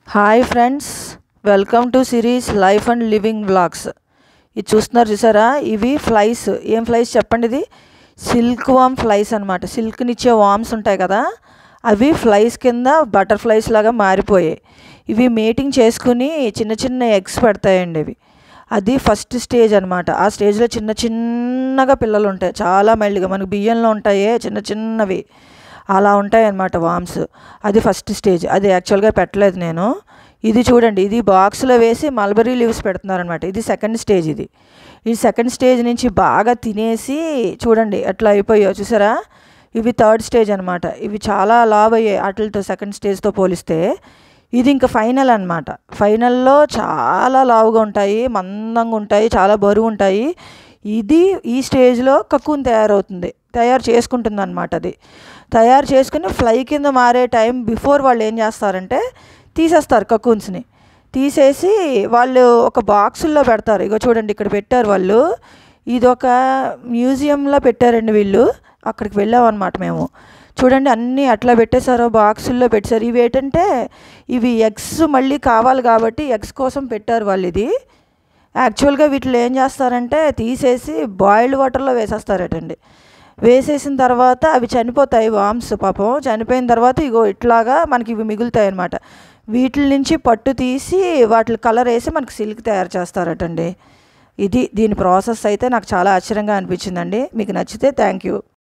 Hi friends, welcome to Siri's life and living vlogs. ఇది చూస్తున్నారు చూసారా, ఇవి ఫ్లైస్. ఏం ఫ్లైస్ చెప్పండి? ఇది సిల్క్ వామ్ ఫ్లైస్ అనమాట. సిల్క్నిచ్చే వామ్స్ ఉంటాయి కదా, అవి ఫ్లైస్ కింద బటర్ఫ్లైస్ లాగా మారిపోయాయి. ఇవి మేటింగ్ చేసుకుని చిన్న చిన్న ఎగ్స్ పెడతాయండి. ఇవి అది ఫస్ట్ స్టేజ్ అనమాట. ఆ స్టేజ్లో చిన్న చిన్నగా పిల్లలు ఉంటాయి, చాలా మైల్డ్గా, మనకు బియ్యంలో ఉంటాయే చిన్న చిన్నవి, అలా ఉంటాయి అన్నమాట వామ్స్. అది ఫస్ట్ స్టేజ్. అది యాక్చువల్గా పెట్టలేదు నేను. ఇది చూడండి, ఇది బాక్స్లో వేసి మల్బరీ లీవ్స్ పెడుతున్నారనమాట. ఇది సెకండ్ స్టేజ్. ఈ సెకండ్ స్టేజ్ నుంచి బాగా తినేసి చూడండి ఎట్లా అయిపోయాయో చూసారా. ఇవి థర్డ్ స్టేజ్ అనమాట. ఇవి చాలా లావ్ అయ్యాయి వాటితో, సెకండ్ స్టేజ్తో పోలిస్తే. ఇది ఇంకా ఫైనల్ అనమాట. ఫైనల్లో చాలా లావుగా ఉంటాయి, మందంగా ఉంటాయి, చాలా బరువు ఉంటాయి. ఇది ఈ స్టేజ్లో కక్కుని తయారు చేసుకుంటుంది అనమాట. అది తయారు చేసుకుని ఫ్లై కింద మారే టైం బిఫోర్ వాళ్ళు ఏం చేస్తారంటే తీసేస్తారు. కక్కున్స్ని తీసేసి వాళ్ళు ఒక బాక్సుల్లో పెడతారు. ఇగో చూడండి, ఇక్కడ పెట్టారు వాళ్ళు. ఇది ఒక మ్యూజియంలో పెట్టారండి వీళ్ళు. అక్కడికి వెళ్ళామన్నమాట మేము. చూడండి, అన్నీ అట్లా పెట్టేశారు, బాక్సుల్లో పెట్టారు. ఇవి ఏంటంటే ఇవి ఎగ్స్ మళ్ళీ కావాలి కాబట్టి ఎగ్స్ కోసం పెట్టారు వాళ్ళు. ఇది యాక్చువల్గా వీటిలో ఏం చేస్తారంటే తీసేసి బాయిల్డ్ వాటర్లో వేసేస్తారటండి. వేసేసిన తర్వాత అవి చనిపోతాయి వామ్స్. పాపం చనిపోయిన తర్వాత ఇగో ఇట్లాగా మనకి ఇవి మిగులుతాయి అన్నమాట. వీటి నుంచి పట్టు తీసి వాటి కలర్ వేసి మనకి సిల్క్ తయారు చేస్తారటండి. ఇది దీని ప్రాసెస్ అయితే నాకు చాలా ఆశ్చర్యంగా అనిపించిందండి. మీకు నచ్చితే థ్యాంక్ యూ.